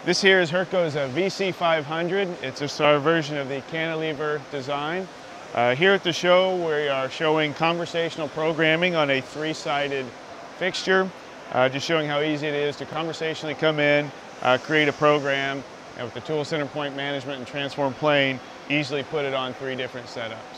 This here is Herco's VC500. It's just our version of the cantilever design. Here at the show, we are showing conversational programming on a three-sided fixture, just showing how easy it is to conversationally come in, create a program, and with the tool center point management and transform plane, easily put it on three different setups.